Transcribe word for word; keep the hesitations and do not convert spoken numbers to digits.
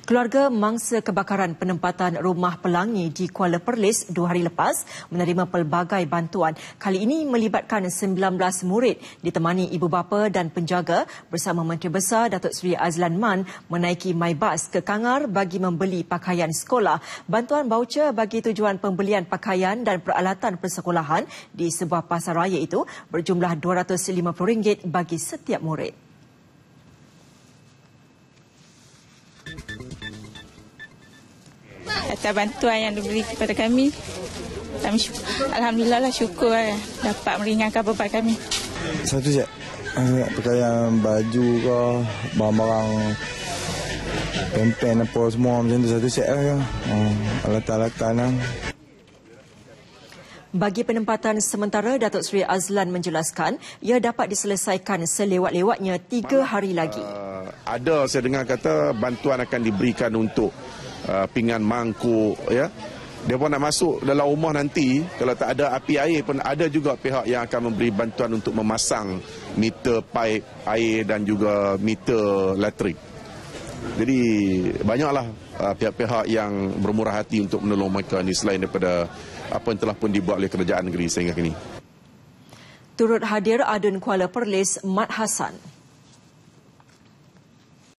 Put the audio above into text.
Keluarga mangsa kebakaran penempatan rumah Pelangi di Kuala Perlis dua hari lepas menerima pelbagai bantuan. Kali ini melibatkan sembilan belas murid ditemani ibu bapa dan penjaga bersama Menteri Besar Datuk Seri Azlan Man menaiki MyBus ke Kangar bagi membeli pakaian sekolah. Bantuan baucer bagi tujuan pembelian pakaian dan peralatan persekolahan di sebuah pasar raya itu berjumlah dua ratus lima puluh ringgit bagi setiap murid. Atas bantuan yang diberi kepada kami, kami Alhamdulillah lah syukur lah, dapat meringankan beban kami. Satu je, pakaian baju ke, barang-barang pen-pen apa semua macam tu, satu set lah. Alatan-alatan lah. Bagi penempatan sementara, Datuk Seri Azlan menjelaskan ia dapat diselesaikan selewat-lewatnya tiga hari lagi. Uh, ada saya dengar kata bantuan akan diberikan untuk uh, pinggan mangkuk, ya. Dia pun nak masuk dalam rumah nanti, kalau tak ada api air pun ada juga pihak yang akan memberi bantuan untuk memasang meter pipe air dan juga meter elektrik. Jadi banyaklah uh, pihak-pihak yang bermurah hati untuk menolong mereka ni selain daripada apa yang telah pun dibuat oleh kerajaan negeri sehingga kini. Turut hadir Adun Kuala Perlis, Mat Hassan.